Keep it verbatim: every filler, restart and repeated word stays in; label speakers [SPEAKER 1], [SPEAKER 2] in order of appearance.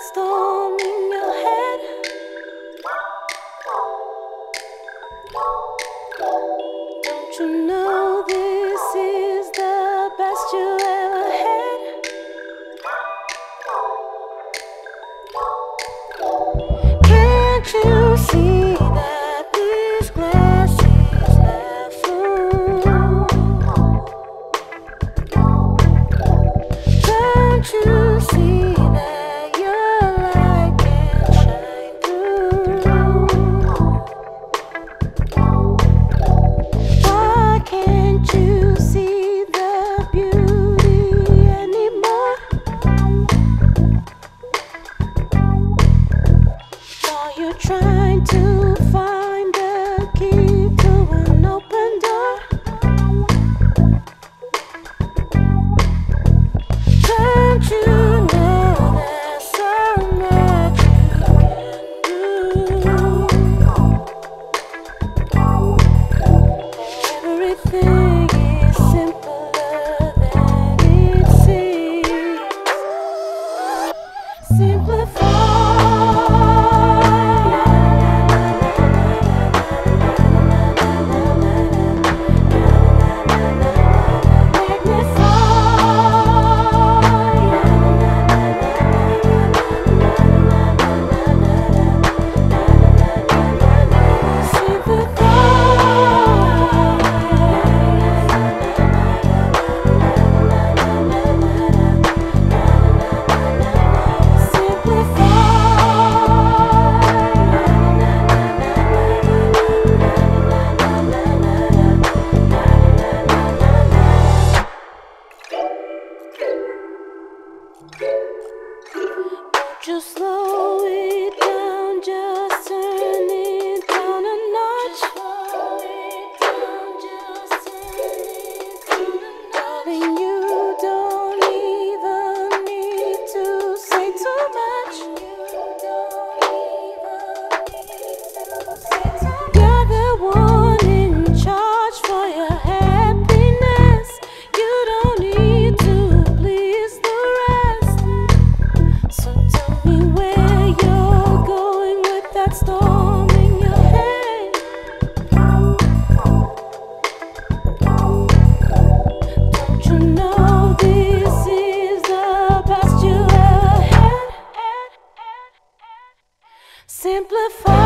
[SPEAKER 1] storm in your head. Don't you know this is the best you ever had? Can't you see that this glass is half full? Don't you see that your light can shine through? Why can't you see the beauty anymore? Are you trying to find the key to an open door? Don't you know there's so much you can do? Everything is simpler than it seems. Simplify. Just slow it down, just turn it down a notch. Slow it down, just turn it down a notch. Darling, you don't even need to say too much. You don't even need to say too much. You're the one in charge for your happiness. You don't need to please the rest. So tell me where you're going with that storm in your head. Don't you know this is the best you ever had? Simplify.